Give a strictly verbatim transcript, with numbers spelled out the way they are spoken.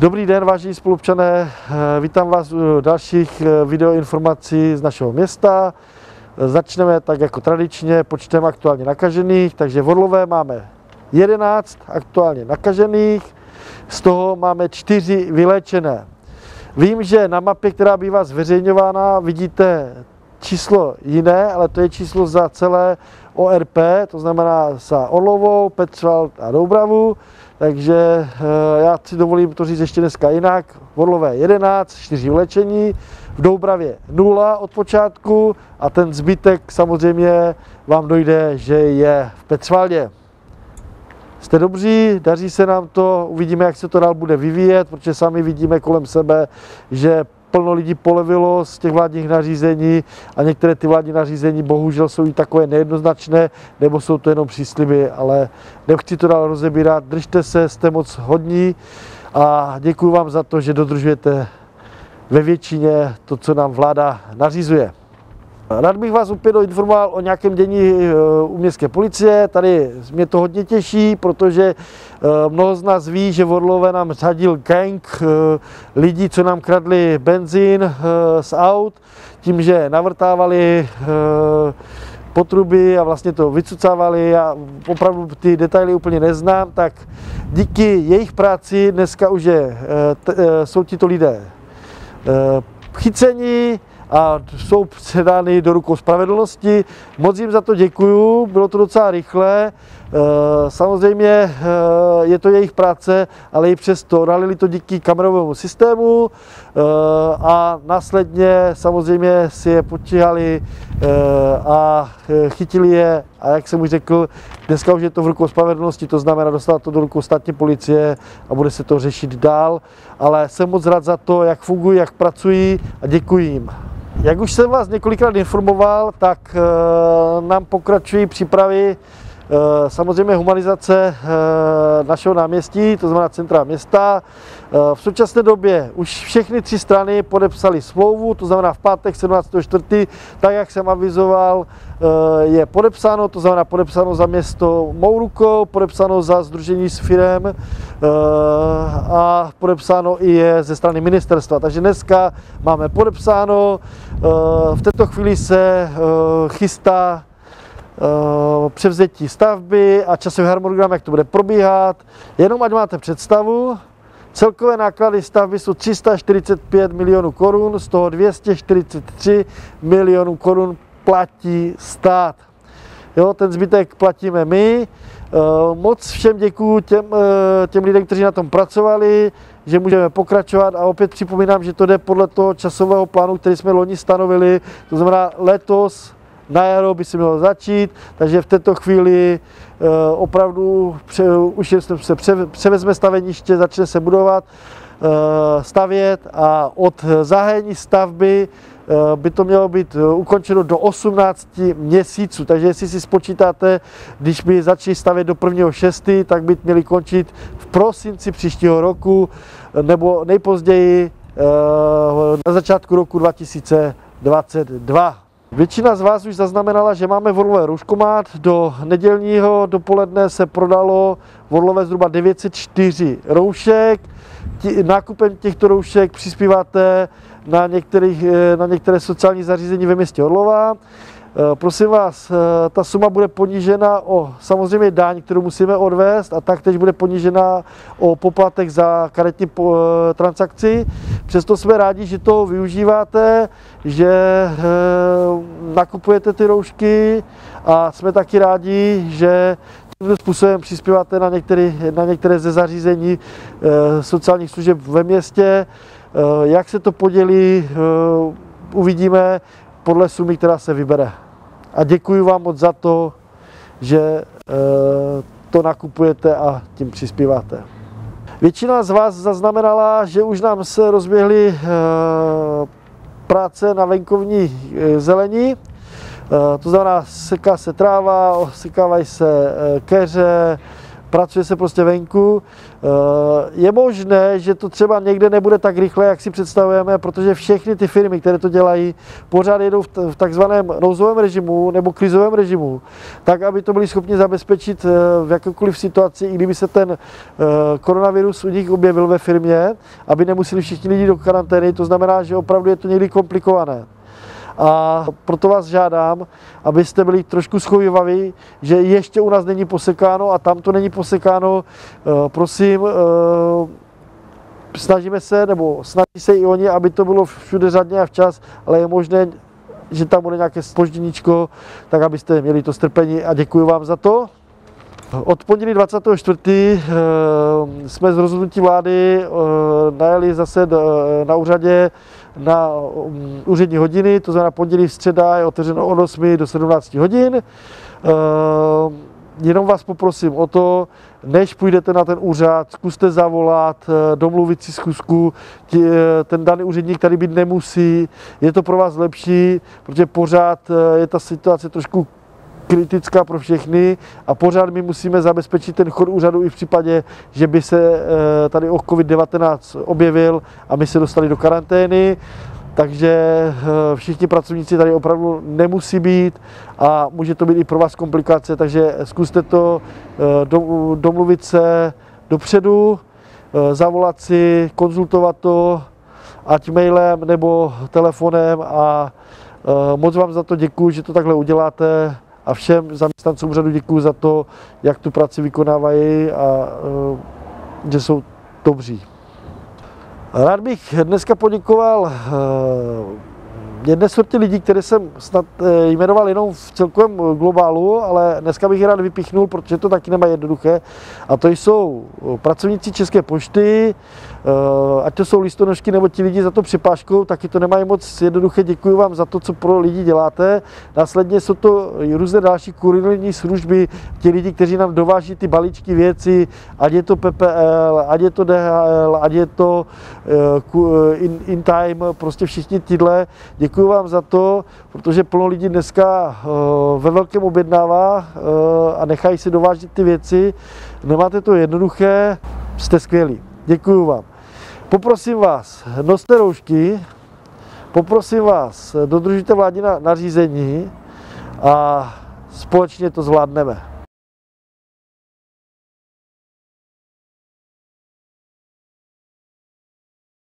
Dobrý den, vážení spoluobčané, vítám vás u dalších videoinformací z našeho města. Začneme tak jako tradičně počtem aktuálně nakažených, takže v Orlové máme jedenáct aktuálně nakažených, z toho máme čtyři vyléčené. Vím, že na mapě, která bývá zveřejňována, vidíte číslo jiné, ale to je číslo za celé O R P, to znamená za Orlovou, Petřvald a Doubravu. Takže já si dovolím to říct ještě dneska jinak. V Orlové jedenáct, čtyři vylečení, v Doubravě nula od počátku a ten zbytek samozřejmě vám dojde, že je v Petřvaldě. Jste dobří, daří se nám to, uvidíme, jak se to dál bude vyvíjet, protože sami vidíme kolem sebe, že plno lidí polevilo z těch vládních nařízení a některé ty vládní nařízení bohužel jsou i takové nejednoznačné, nebo jsou to jenom přísliby, ale nechci to dál rozebírat. Držte se, jste moc hodní a děkuji vám za to, že dodržujete ve většině to, co nám vláda nařizuje. Rád bych vás opět informoval o nějakém dění u městské policie. Tady mě to hodně těší, protože mnoho z nás ví, že v Orlové nám řadil gang lidí, co nám kradli benzín z aut, tím, že navrtávali potruby a vlastně to vycucávali. Já opravdu ty detaily úplně neznám, tak díky jejich práci dneska už je, jsou tito lidé chyceni a jsou předány do rukou spravedlnosti. Moc jim za to děkuju, bylo to docela rychle. Samozřejmě je to jejich práce, ale i přesto nalili to díky kamerovému systému a následně samozřejmě si je potíhali a chytili je. A jak jsem už řekl, dneska už je to v rukou spravedlnosti, to znamená dostat to do rukou státní policie a bude se to řešit dál. Ale jsem moc rád za to, jak fungují, jak pracují a děkuji jim. Jak už jsem vás několikrát informoval, tak nám pokračují přípravy samozřejmě humanizace našeho náměstí, to znamená centra města. V současné době už všechny tři strany podepsaly smlouvu, to znamená v pátek sedmnáctého čtvrtého tak jak jsem avizoval, je podepsáno, to znamená podepsáno za město mou rukou, podepsáno za sdružení s firem a podepsáno i je ze strany ministerstva. Takže dneska máme podepsáno, v této chvíli se chystá převzetí stavby a časový harmonogram, jak to bude probíhat. Jenom ať máte představu, celkové náklady stavby jsou tři sta čtyřicet pět milionů korun, z toho dvě stě čtyřicet tři milionů korun platí stát. Jo, ten zbytek platíme my. Moc všem děkuju těm, těm lidem, kteří na tom pracovali, že můžeme pokračovat a opět připomínám, že to jde podle toho časového plánu, který jsme loni stanovili, to znamená letos na jaro by se mělo začít, takže v této chvíli e, opravdu pře, už se pře, převezme staveniště, začne se budovat, e, stavět a od zahájení stavby e, by to mělo být ukončeno do osmnácti měsíců. Takže jestli si spočítáte, když by začali stavět do prvního šestého tak by měli končit v prosinci příštího roku nebo nejpozději e, na začátku roku dva tisíce dvacet dva. Většina z vás už zaznamenala, že máme v Orlové rouškomat. Do nedělního dopoledne se prodalo v Orlové zhruba devět set čtyři roušek. Tí, nákupem těchto roušek přispíváte na, některých, na některé sociální zařízení ve městě Orlova. Prosím vás, ta suma bude ponížena o samozřejmě daň, kterou musíme odvést, a taktéž bude ponížena o poplatek za karetní transakci. Přesto jsme rádi, že to využíváte, že nakupujete ty roušky a jsme taky rádi, že tímto způsobem přispíváte na některé, na některé ze zařízení sociálních služeb ve městě. Jak se to podělí, uvidíme podle sumy, která se vybere. A děkuji vám moc za to, že to nakupujete a tím přispíváte. Většina z vás zaznamenala, že už nám se rozběhly práce na venkovní zelení. To znamená, seká se tráva, sekávají se keře, pracuje se prostě venku. Je možné, že to třeba někde nebude tak rychle, jak si představujeme, protože všechny ty firmy, které to dělají, pořád jedou v takzvaném nouzovém režimu nebo krizovém režimu, tak, aby to byli schopni zabezpečit v jakékoliv situaci, i kdyby se ten koronavirus u nich objevil ve firmě, aby nemuseli všichni lidi do karantény. To znamená, že opravdu je to někdy komplikované. A proto vás žádám, abyste byli trošku schovývaví, že ještě u nás není posekáno a tam to není posekáno. Prosím, snažíme se, nebo snaží se i oni, aby to bylo všude řádně a včas, ale je možné, že tam bude nějaké zpožděníčko, tak abyste měli to strpení a děkuji vám za to. Od pondělí dvacátého čtvrtého jsme z rozhodnutí vlády najeli zase na úřadě na úřední hodiny, to znamená pondělí, středa je otevřeno od osmi do sedmnácti hodin. Jenom vás poprosím o to, než půjdete na ten úřad, zkuste zavolat, domluvit si schůzku, ten daný úředník tady být nemusí, je to pro vás lepší, protože pořád je ta situace trošku kritická pro všechny a pořád my musíme zabezpečit ten chod úřadu i v případě, že by se tady o COVID devatenáct objevil a my se dostali do karantény. Takže všichni pracovníci tady opravdu nemusí být a může to být i pro vás komplikace, takže zkuste to domluvit se dopředu, zavolat si, konzultovat to, ať mailem nebo telefonem a moc vám za to děkuji, že to takhle uděláte. A všem zaměstnancům úřadu děkuji za to, jak tu práci vykonávají a že jsou dobří. Rád bych dneska poděkoval jedné sortě lidí, které jsem snad jmenoval jenom v celkovém globálu, ale dneska bych je rád vypíchnul, protože to taky nemá jednoduché. A to jsou pracovníci České pošty, ať to jsou listonošky nebo ti lidi za to přepážkou, taky to nemají moc jednoduché. Děkuji vám za to, co pro lidi děláte. Následně jsou to různé další kurirní služby, ti lidi, kteří nám dováží ty balíčky věci, ať je to P P L, ať je to D H L, ať je to In, in Time, prostě všichni tyhle. Děkuji vám za to, protože plno lidí dneska ve velkém objednává a nechají si dovážet ty věci. Nemáte to jednoduché, jste skvělí. Děkuji vám. Poprosím vás, noste roušky, poprosím vás, dodržujte vládní nařízení a společně to zvládneme.